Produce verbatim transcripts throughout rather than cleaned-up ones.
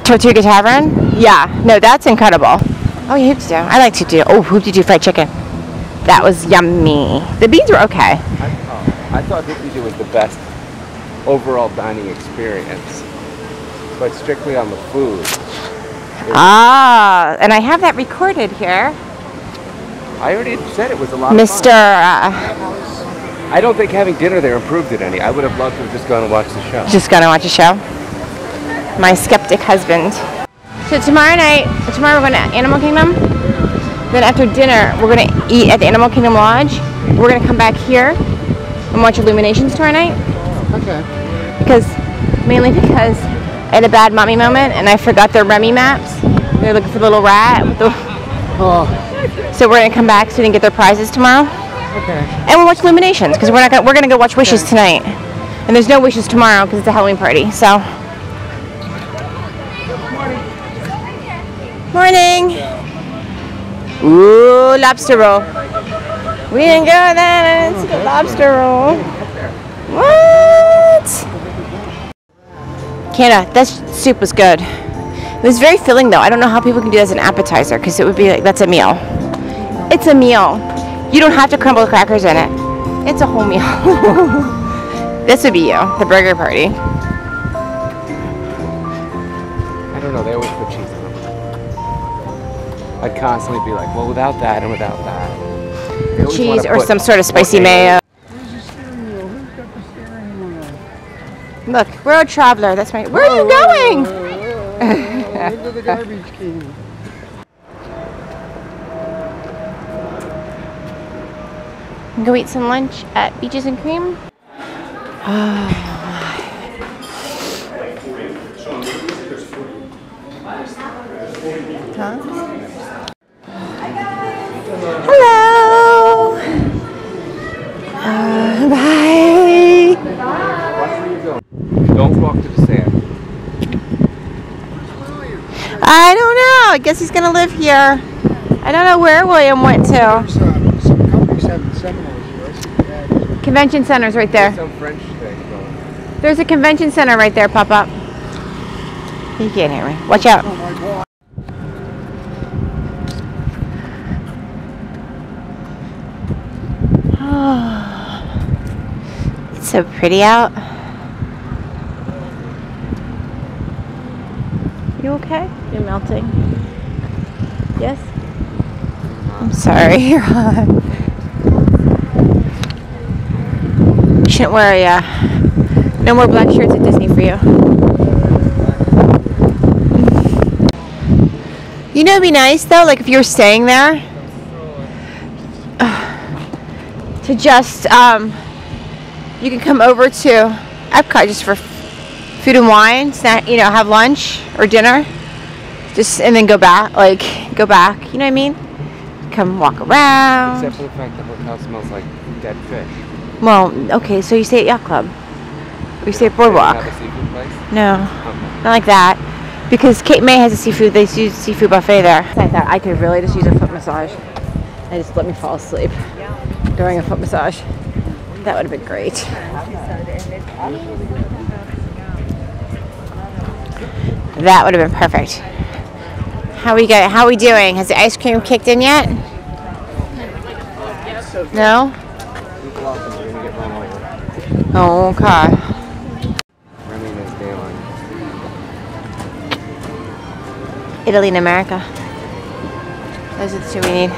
Tortuga Tavern? Yeah. No, that's incredible. Oh, yeah, hoop-de-doo. I like to do. Oh, hoop-de-doo fried chicken. That was yummy. The beans were okay. I, oh, I thought hoop-de-doo was the best overall dining experience, but strictly on the food. Ah, and I have that recorded here. I already said it was a lot Mister of Uh, fun. I don't think having dinner there improved it any. I would have loved to have just gone and watched the show. Just gonna watch a show. My skeptic husband. So tomorrow night, tomorrow we're going to Animal Kingdom. Then after dinner, we're going to eat at the Animal Kingdom Lodge. We're going to come back here and watch Illuminations tomorrow night. Okay. Because, mainly because I had a bad mommy moment and I forgot their Remy maps. They're looking for the little rat. With the Oh. So we're going to come back so we can get their prizes tomorrow. Okay. And we'll watch Illuminations because we're not gonna, we're going to go watch Wishes okay. tonight. And there's no Wishes tomorrow because it's a Halloween party. So. Morning. Ooh, lobster roll. We didn't go there to the lobster roll. What? Canada, that soup was good. It was very filling though. I don't know how people can do that as an appetizer because it would be like, that's a meal. It's a meal. You don't have to crumble the crackers in it. It's a whole meal. This would be you, the burger party. I don't know, they always put cheese in them. I'd constantly be like, well, without that and without that. Cheese or some sort of spicy mayo. Where's the steering wheel? Who's got the steering wheel? Look, we're a traveler. That's my. Where are you going? Into the garbage can. Go eat some lunch at Beaches and Cream. Oh my. Huh? Hello. Uh, bye. Watch where you go. Don't walk to the sand. I don't know. I guess he's gonna live here. I don't know where William went to. There's, uh, some companies having seminars here. Yeah. Convention center's right there. There's some French thing going. There's a convention center right there, pop up. You can't hear me. Watch out. Oh my God. It's so pretty out. You okay? You're melting. Yes? I'm sorry, you're hot. You shouldn't wear a, uh, no more black shirts at Disney for you. You know, it'd be nice though, like if you were staying there, uh, to just, um, you can come over to Epcot just for food and wine, snack, you know, have lunch or dinner, just and then go back, like go back. You know what I mean? Come walk around. Except for the fact the hotel smells like dead fish. Well, okay, so you stay at Yacht Club, or you stay at Boardwalk. Have a seafood place? No, Okay. not like that, because Cape May has a seafood. They use seafood buffet there. I thought I could really just use a foot massage. I just let me fall asleep during a foot massage. That would have been great. That would have been perfect. How we got? How we doing? Has the ice cream kicked in yet? No. Oh, okay. Remy is Galen. Italy and America. Those are the two we need.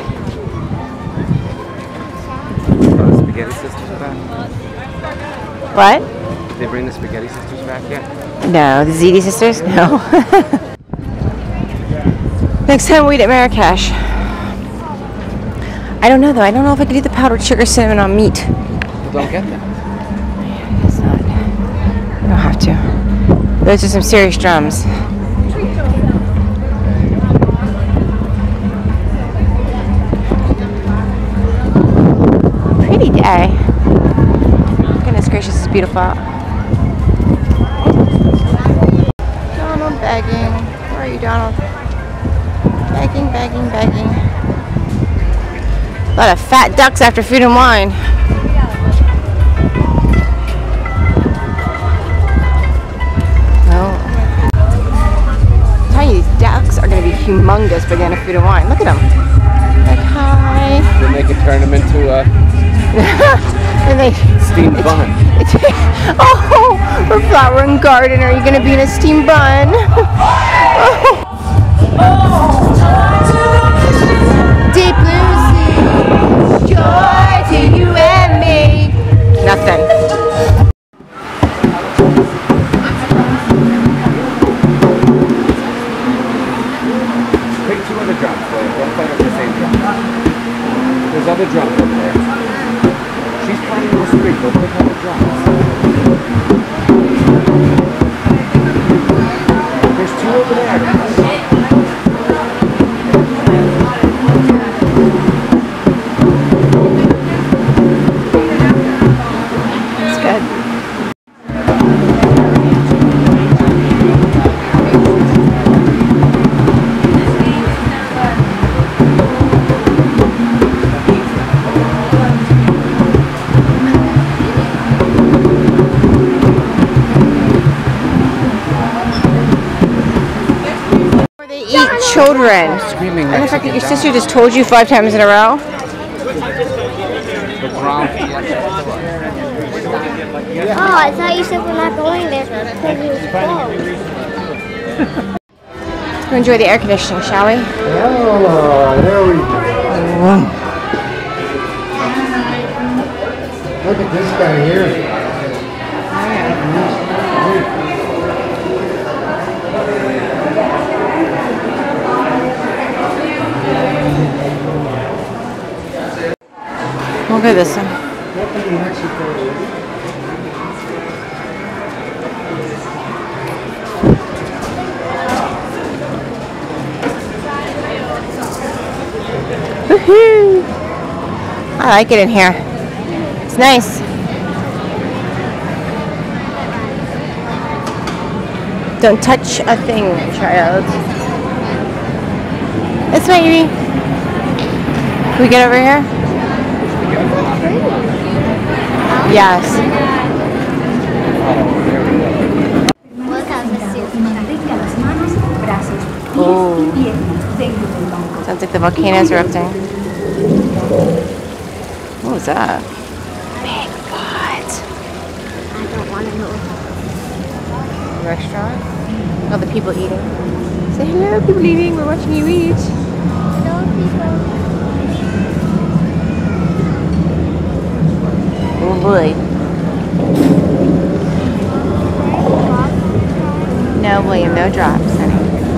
Are the Spaghetti Sisters back? What? Did they bring the Spaghetti Sisters back yet? No, the Z D sisters? No. Next time we eat at Marrakesh. I don't know though. I don't know if I could eat the powdered sugar cinnamon on meat. Well, don't get that. I guess not. I don't have to. Those are some serious drums. Pretty day. Goodness gracious, it's beautiful out. Donald begging. Where are you, Donald? Begging, begging, begging. A lot of fat ducks after food and wine. Oh. humongous banana food and wine. Look at them. Like, hi. Then they could turn them into a and they steamed bun. Oh, for Flower and Garden, are you going to be in a steamed bun? Oh. Deep blue sea, joy to you and me. Nothing. Pick two other drums, William. Don't play with the same drum. There's other drums over there. She's playing in the street. Go pick other drums. There's two over there. Children. Screaming And the fact that your Mexican sister just told you five times in a row. The Grand Fiesta. Oh, I thought you said we're not going there because it was closed. Let's go enjoy the air conditioning, shall we? Oh, there we go. Look at this guy here. We'll go this one. Woohoo! I like it in here. It's nice. Don't touch a thing, child. This way, Evie. Can we get over here? Yes. Oh. Sounds like the volcano's erupting. What was that? Bigfoot. I don't want to know. Restaurant? Oh, the people eating. Say hello, people eating. We're watching you eat. Hello, people. Oh boy. No, William, no drops, honey.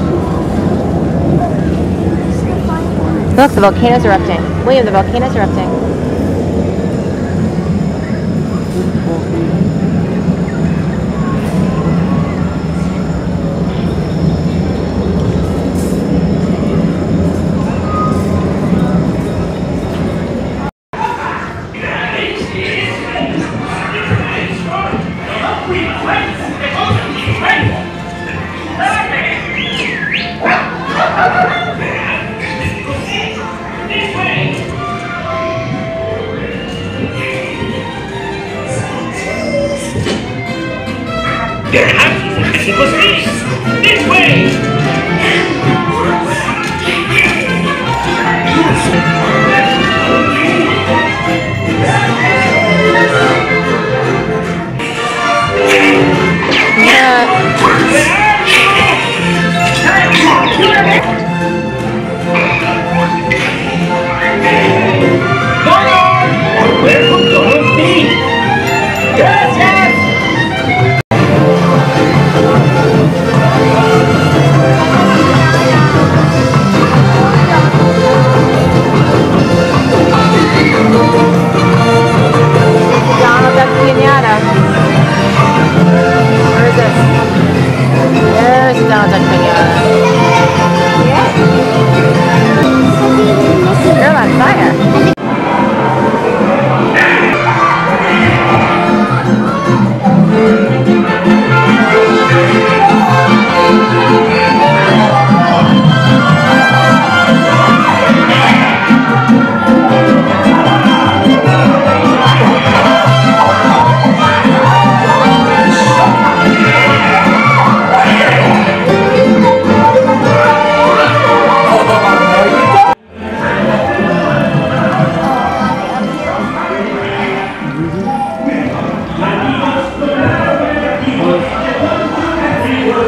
Look, the volcano's erupting. William, the volcano's erupting. This way!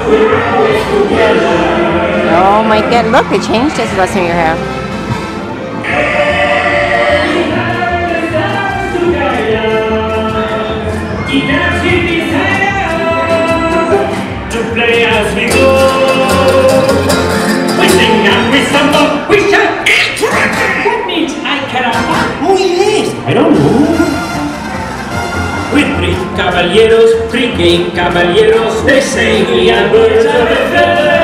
Oh my god, look, they changed it to listen to your hair. To play as we go. We sing and we stumble, we shout. That means I cannot. Oh yes, I don't know. With three caballeros, three gay caballeros, they say we are birds of a feather.